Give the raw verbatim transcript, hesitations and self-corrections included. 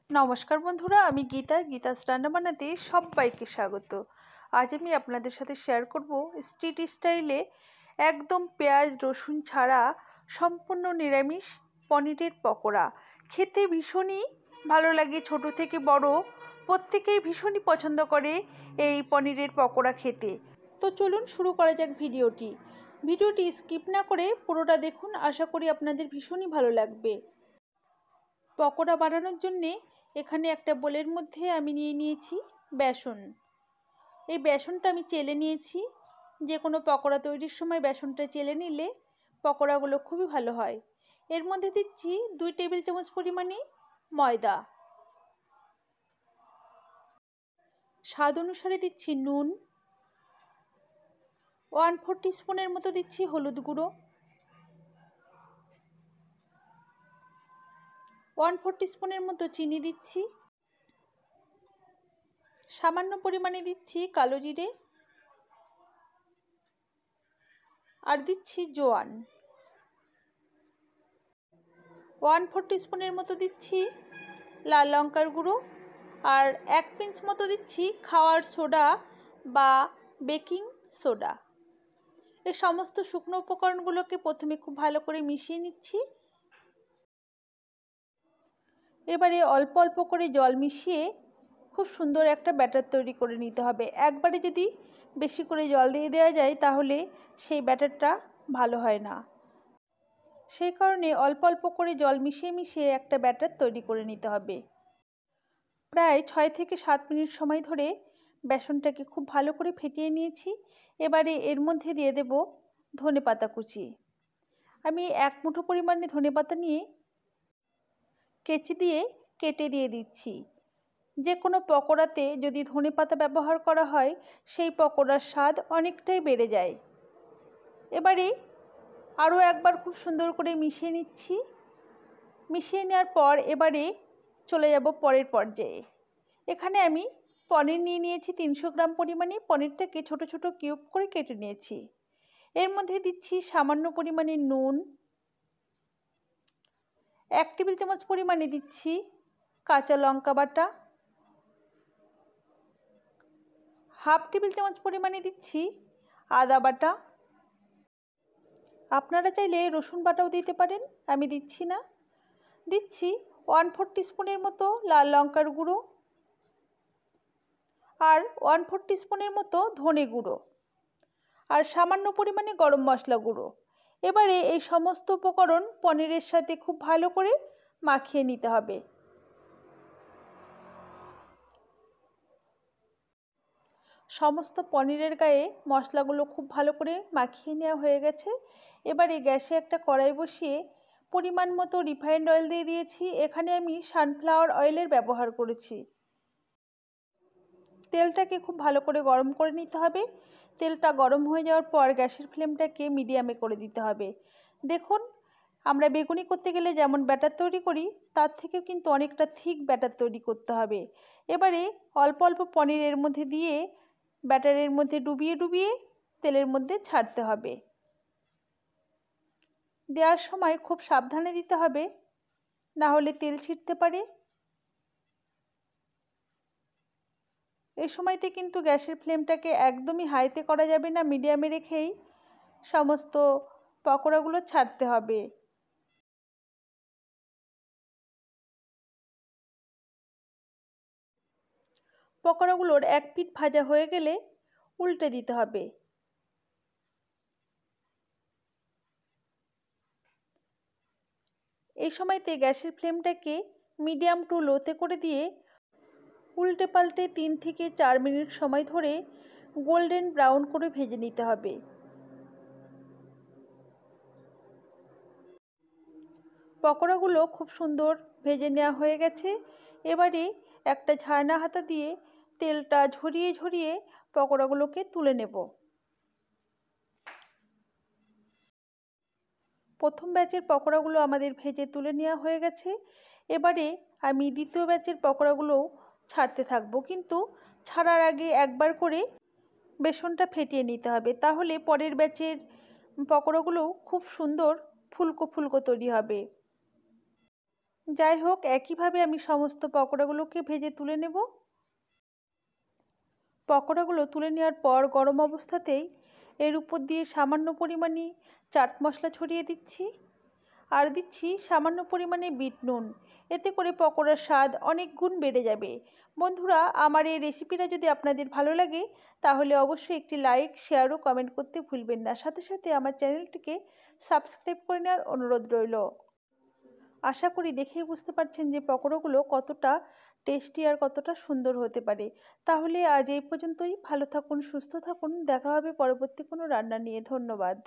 নমস্কার বন্ধুরা, আমি গীতা গীতাস রান্নাবান্নাতে সবাইকে স্বাগত। আজ আমি আপনাদের সাথে শেয়ার করব স্ট্রিট স্টাইলে একদম পেঁয়াজ রসুন ছাড়া সম্পূর্ণ নিরামিষ পনিরের পকোড়া। খেতে ভীষণই ভালো লাগে, ছোট থেকে বড় প্রত্যেকেই ভীষণই পছন্দ করে এই পনিরের পকোড়া খেতে। তো চলুন শুরু করা যাক ভিডিওটি। ভিডিওটি স্কিপ না করে পুরোটা দেখুন, আশা করি আপনাদের ভীষণই ভালো লাগবে। পকোড়া বানানোর জন্যে এখানে একটা বোলের মধ্যে আমি নিয়ে নিয়েছি বেসন। এই বেসনটা আমি চেলে নিয়েছি। যে কোনো পকোড়া তৈরির সময় বেসনটা চেলে নিলে পকোড়াগুলো খুবই ভালো হয়। এর মধ্যে দিচ্ছি দুই টেবিল চামচ পরিমাণে ময়দা, স্বাদ অনুসারে দিচ্ছি নুন, ওয়ান ফোর টিস্পুনের মতো দিচ্ছি হলুদ গুঁড়ো, ওয়ান ফোর টিস্পুনের মতো চিনি দিচ্ছি, সামান্য পরিমাণে দিচ্ছি কালো জিরে, আর দিচ্ছি জোয়ান, ওয়ান ফোর টিস্পুনের মতো দিচ্ছি লাল লঙ্কার গুঁড়ো, আর এক পিঞ্চ মতো দিচ্ছি খাওয়ার সোডা বা বেকিং সোডা। এই সমস্ত শুকনো উপকরণগুলোকে প্রথমে খুব ভালো করে মিশিয়ে নিচ্ছি। এবারে অল্প অল্প করে জল মিশিয়ে খুব সুন্দর একটা ব্যাটার তৈরি করে নিতে হবে। একবারে যদি বেশি করে জল দিয়ে দেওয়া যায় তাহলে সেই ব্যাটারটা ভালো হয় না। সেই কারণে অল্প অল্প করে জল মিশিয়ে মিশিয়ে একটা ব্যাটার তৈরি করে নিতে হবে। প্রায় ছয় থেকে সাত মিনিট সময় ধরে বেসনটাকে খুব ভালো করে ফেটিয়ে নিয়েছি। এবারে এর মধ্যে দিয়ে দেব ধনেপাতা কুচি। আমি এক মুঠো পরিমাণে ধনেপাতা নিয়ে কেচি দিয়ে কেটে দিয়ে দিচ্ছি। যে কোনো পকোড়াতে যদি ধনেপাতা ব্যবহার করা হয় সেই পকোড়ার স্বাদ অনেকটাই বেড়ে যায়। এবারে আরও একবার খুব সুন্দর করে মিশিয়ে নিচ্ছি। মিশিয়ে নেওয়ার পর এবারে চলে যাব পরের পর্যায়ে। এখানে আমি পনির নিয়ে নিয়েছি তিনশো গ্রাম পরিমাণে। পনিরটাকে ছোট ছোট কিউব করে কেটে নিয়েছি। এর মধ্যে দিচ্ছি সামান্য পরিমাণে নুন, এক টেবিল চামচ পরিমাণে দিচ্ছি কাঁচা লঙ্কা বাটা, হাফ টেবিল চামচ পরিমাণে দিচ্ছি আদা বাটা। আপনারা চাইলে রসুন বাটাও দিতে পারেন, আমি দিচ্ছি না। দিচ্ছি ওয়ান ফোর টিস্পুনের মতো লাল লঙ্কার গুঁড়ো, আর ওয়ান ফোর টিস্পুনের মতো ধনে গুঁড়ো, আর সামান্য পরিমাণে গরম মশলা গুঁড়ো। এবারে এই সমস্ত উপকরণ পনিরের সাথে খুব ভালো করে মাখিয়ে নিতে হবে। সমস্ত পনিরের গায়ে মশলাগুলো খুব ভালো করে মাখিয়ে নেওয়া হয়ে গেছে। এবারে গ্যাসে একটা কড়াই বসিয়ে পরিমাণ মতো রিফাইন্ড অয়েল দিয়ে দিয়েছি। এখানে আমি সানফ্লাওয়ার অয়েলের ব্যবহার করেছি। তেলটাকে খুব ভালো করে গরম করে নিতে হবে। তেলটা গরম হয়ে যাওয়ার পর গ্যাসের ফ্লেমটাকে মিডিয়ামে করে দিতে হবে। দেখুন, আমরা বেগুনি করতে গেলে যেমন ব্যাটার তৈরি করি তার থেকেও কিন্তু অনেকটা থিক ব্যাটার তৈরি করতে হবে। এবারে অল্প অল্প পনির এর মধ্যে দিয়ে ব্যাটারের মধ্যে ডুবিয়ে ডুবিয়ে তেলের মধ্যে ছাড়তে হবে। দেওয়ার সময় খুব সাবধানে দিতে হবে, না হলে তেল ছিটতে পারে। এই সময়তে কিন্তু গ্যাসের ফ্লেমটাকে একদমই হাইতে করা যাবে না, মিডিয়ামে রেখেই সমস্ত পকোড়াগুলো ছাড়তে হবে। পকোড়াগুলোর এক পিঠ ভাজা হয়ে গেলে উল্টে দিতে হবে। এই সময়তে গ্যাসের ফ্লেমটাকে মিডিয়াম টু লোতে করে দিয়ে উল্টে পাল্টে তিন থেকে চার মিনিট সময় ধরে গোল্ডেন ব্রাউন করে ভেজে নিতে হবে। পকোড়াগুলো খুব সুন্দর ভেজে নেওয়া হয়ে গেছে। এবারে একটা ঝারনা হাতা দিয়ে তেলটা ঝরিয়ে ঝরিয়ে পকোড়াগুলোকে তুলে নেব। প্রথম ব্যাচের পকোড়াগুলো আমাদের ভেজে তুলে নেওয়া হয়ে গেছে। এবারে আমি দ্বিতীয় ব্যাচের পকোড়াগুলোও ছাড়তে থাকবো, কিন্তু ছাড়ার আগে একবার করে বেসনটা ফেটিয়ে নিতে হবে, তাহলে পরের ব্যাচের পকোড়াগুলো খুব সুন্দর ফুলকো ফুলকো তৈরি হবে। যাই হোক, একইভাবে আমি সমস্ত পকোড়াগুলোকে ভেজে তুলে নেব। পকোড়াগুলো তুলে নেওয়ার পর গরম অবস্থাতেই এর উপর দিয়ে সামান্য পরিমাণে চাট মশলা ছড়িয়ে দিচ্ছি আর দিচ্ছি সামান্য পরিমাণে বিট নুন। এতে করে পকোড়ার স্বাদ অনেক গুণ বেড়ে যাবে। বন্ধুরা, আমার এই রেসিপিটা যদি আপনাদের ভালো লাগে তাহলে অবশ্যই একটি লাইক, শেয়ার ও কমেন্ট করতে ভুলবেন না। সাথে সাথে আমার চ্যানেলটিকে সাবস্ক্রাইব করে নেওয়ার অনুরোধ রইল। আশা করি দেখেই বুঝতে পারছেন যে পকোড়াগুলো কতটা টেস্টি আর কতটা সুন্দর হতে পারে। তাহলে আজ এই পর্যন্তই। ভালো থাকুন, সুস্থ থাকুন। দেখা হবে পরবর্তী কোনো রান্না নিয়ে। ধন্যবাদ।